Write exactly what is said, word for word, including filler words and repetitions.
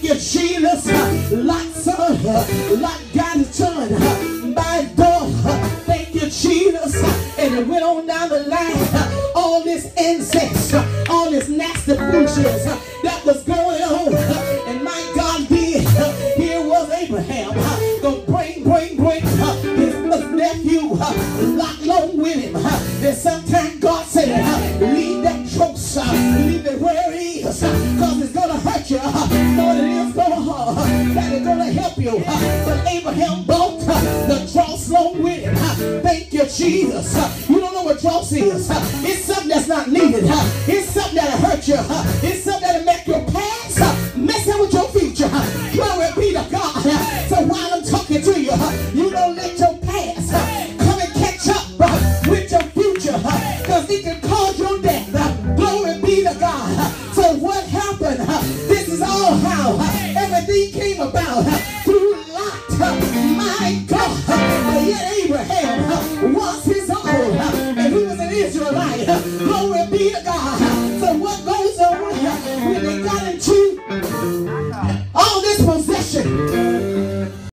you, Jesus. Lots of, lot got his son by door. Thank you, Jesus. And it went on down the line. All this incest, all this nasty foolishness that was going on. And my God did. Here was Abraham. Gonna bring, bring, bring his nephew locked along with him. And sometimes God said, leave that tross, leave it where it is, because it's gonna hurt you more than it's gonna hurt. That is gonna help you. But Abraham brought the dross along with him. Thank you, Jesus. You don't know what dross is. It's something that's not needed. It's something that'll hurt you. It's something that'll make your past messing with your future. Glory be to God. So while I'm talking to you, you don't let your past come and catch up with your future, because it can cause your death. Glory be to God. So what happened? This is all how everything came about.